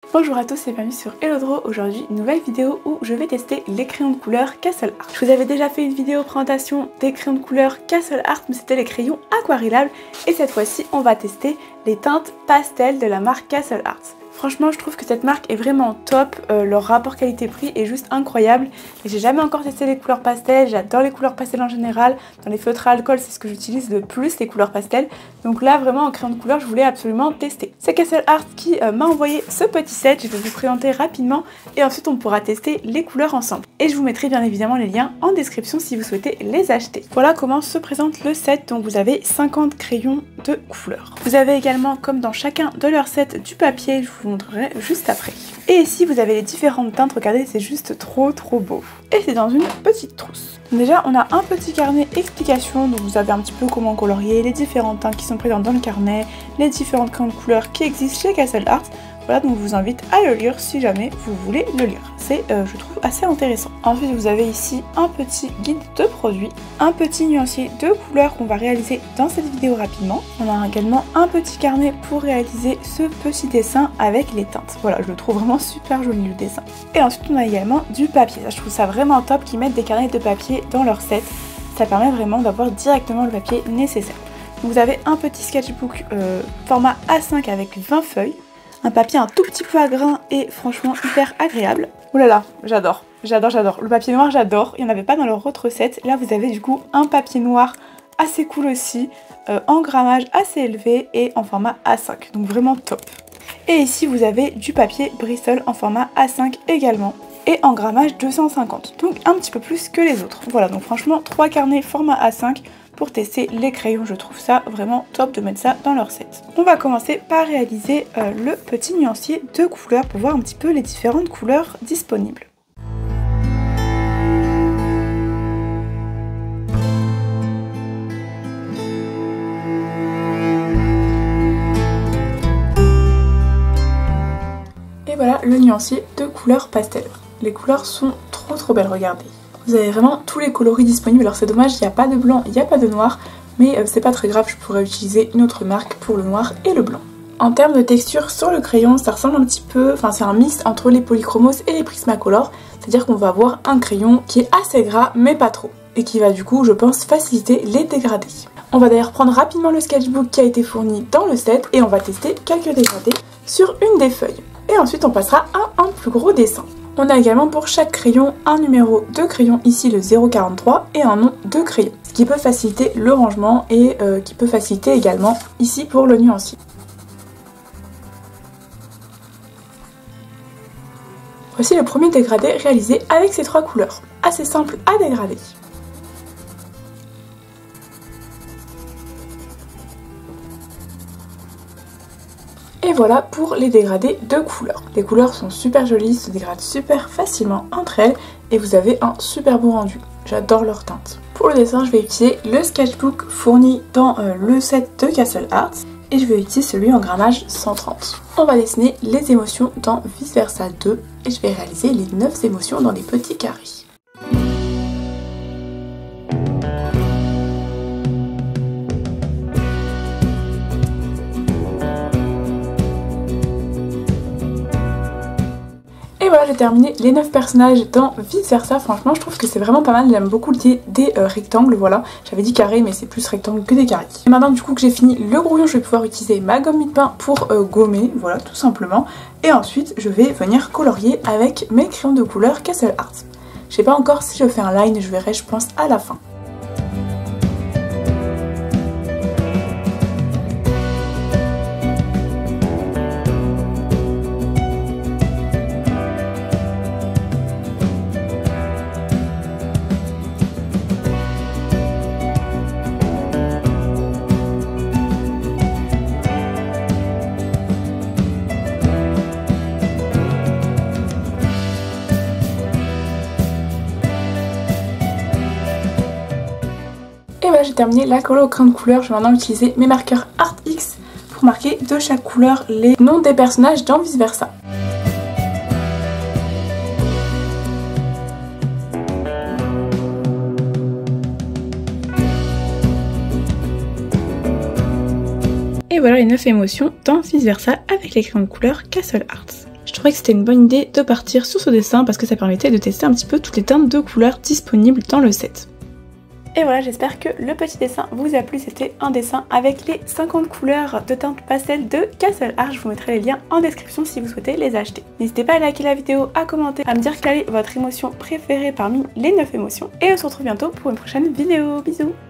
Bonjour à tous et bienvenue sur Hello. Aujourd'hui une nouvelle vidéo où je vais tester les crayons de couleur Castle Art. Je vous avais déjà fait une vidéo présentation des crayons de couleur Castle Art, mais c'était les crayons aquarellables, et cette fois-ci on va tester les teintes pastel de la marque Castle Art. Franchement, je trouve que cette marque est vraiment top, leur rapport qualité-prix est juste incroyable. Et j'ai jamais encore testé les couleurs pastel, j'adore les couleurs pastel en général. Dans les feutres à alcool, c'est ce que j'utilise le plus, les couleurs pastel. Donc là, vraiment en crayon de couleur, je voulais absolument tester. C'est Castle Art qui m'a envoyé ce petit set, je vais vous présenter rapidement et ensuite on pourra tester les couleurs ensemble. Et je vous mettrai bien évidemment les liens en description si vous souhaitez les acheter. Voilà comment se présente le set, donc vous avez 50 crayons de couleur. Vous avez également, comme dans chacun de leurs sets, du papier, je vous montrerai juste après. Et ici vous avez les différentes teintes, regardez, c'est juste trop beau. Et c'est dans une petite trousse. Déjà on a un petit carnet explication, donc vous avez un petit peu comment colorier, les différentes teintes qui sont présentes dans le carnet, les différentes crayons de couleur qui existent chez Castle Art. Voilà, donc je vous invite à le lire si jamais vous voulez le lire. C'est, je trouve, assez intéressant. Ensuite, vous avez ici un petit guide de produits, un petit nuancier de couleurs qu'on va réaliser dans cette vidéo rapidement. On a également un petit carnet pour réaliser ce petit dessin avec les teintes. Voilà, je le trouve vraiment super joli le dessin. Et ensuite, on a également du papier. Là, je trouve ça vraiment top qu'ils mettent des carnets de papier dans leur set. Ça permet vraiment d'avoir directement le papier nécessaire. Donc, vous avez un petit sketchbook format A5 avec 20 feuilles. Un papier un tout petit peu à grains et franchement hyper agréable. Oh là là, j'adore. Le papier noir, j'adore. Il n'y en avait pas dans leur autre recette. Là, vous avez du coup un papier noir assez cool aussi, en grammage assez élevé et en format A5. Donc vraiment top. Et ici, vous avez du papier Bristol en format A5 également et en grammage 250. Donc un petit peu plus que les autres. Voilà, donc franchement, 3 carnets format A5. Pour tester les crayons, je trouve ça vraiment top de mettre ça dans leur set. On va commencer par réaliser le petit nuancier de couleurs pour voir un petit peu les différentes couleurs disponibles. Et voilà le nuancier de couleurs pastel. Les couleurs sont trop belles, regardez. Vous avez vraiment tous les coloris disponibles, alors c'est dommage, il n'y a pas de blanc, il n'y a pas de noir, mais c'est pas très grave, je pourrais utiliser une autre marque pour le noir et le blanc. En termes de texture sur le crayon, ça ressemble un petit peu, enfin c'est un mix entre les Polychromos et les Prismacolor, c'est-à-dire qu'on va avoir un crayon qui est assez gras mais pas trop, et qui va du coup, je pense, faciliter les dégradés. On va d'ailleurs prendre rapidement le sketchbook qui a été fourni dans le set et on va tester quelques dégradés sur une des feuilles. Et ensuite on passera à un plus gros dessin. On a également pour chaque crayon un numéro de crayon, ici le 043, et un nom de crayon. Ce qui peut faciliter le rangement et qui peut faciliter également ici pour le nuancier. Voici le premier dégradé réalisé avec ces 3 couleurs. Assez simple à dégrader. Et voilà pour les dégradés de couleurs. Les couleurs sont super jolies, se dégradent super facilement entre elles et vous avez un super beau rendu. J'adore leur teinte. Pour le dessin, je vais utiliser le sketchbook fourni dans le set de Castle Art et je vais utiliser celui en grammage 130. On va dessiner les émotions dans Vice Versa 2 et je vais réaliser les 9 émotions dans des petits carrés. Voilà, j'ai terminé les 9 personnages dans Vice Versa. Franchement, je trouve que c'est vraiment pas mal. J'aime beaucoup des rectangles, voilà. J'avais dit carré, mais c'est plus rectangle que des carrés. Et maintenant, du coup, que j'ai fini le brouillon, je vais pouvoir utiliser ma gomme mie-de-pain pour gommer, voilà, tout simplement. Et ensuite, je vais venir colorier avec mes crayons de couleur Castle Art. Je sais pas encore si je fais un line, je verrai, je pense, à la fin. Et voilà, j'ai terminé la colle au crayon de couleur. Je vais maintenant utiliser mes marqueurs ArtX pour marquer de chaque couleur les noms des personnages dans Vice Versa. Et voilà les 9 émotions dans Vice Versa avec les crayons de couleur Castle Art. Je trouvais que c'était une bonne idée de partir sur ce dessin parce que ça permettait de tester un petit peu toutes les teintes de couleurs disponibles dans le set. Et voilà, j'espère que le petit dessin vous a plu. C'était un dessin avec les 50 couleurs de teinte pastel de Castle Art. Je vous mettrai les liens en description si vous souhaitez les acheter. N'hésitez pas à liker la vidéo, à commenter, à me dire quelle est votre émotion préférée parmi les 9 émotions. Et on se retrouve bientôt pour une prochaine vidéo. Bisous!